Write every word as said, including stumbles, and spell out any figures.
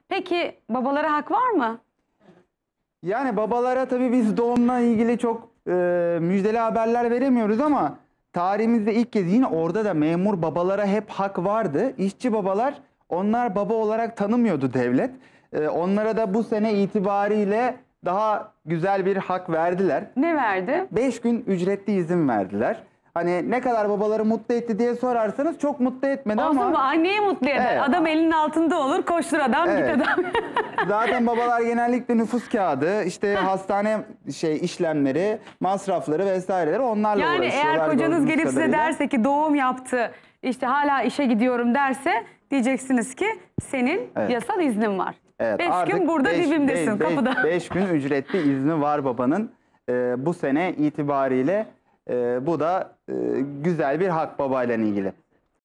Peki babalara hak var mı? Yani babalara tabii biz doğumla ilgili çok e, müjdeli haberler veremiyoruz ama tarihimizde ilk kez yine orada da memur babalara hep hak vardı. İşçi babalar, onlar baba olarak tanımıyordu devlet. E, onlara da bu sene itibariyle daha güzel bir hak verdiler. Ne verdi? Beş gün ücretli izin verdiler. Hani ne kadar babaları mutlu etti diye sorarsanız çok mutlu etmedi Olsun ama... mu? Anneyi mutlu eder. Evet. Adam elinin altında olur. Koştur adam, Evet. git adam. Zaten babalar genellikle nüfus kağıdı, işte hastane şey işlemleri, masrafları vesaireleri onlarla Yani uğraşıyorlar. eğer kocanız gördüğümüz gelip size kadarıyla. derse ki doğum yaptı, işte hala işe gidiyorum derse, diyeceksiniz ki senin Evet. yasal iznin var. Evet, beş artık gün burada beş- dibimdesin, beş- kapıda. Beş gün ücretli izni var babanın. Ee, bu sene itibariyle e, bu da e, güzel bir hak babayla ilgili.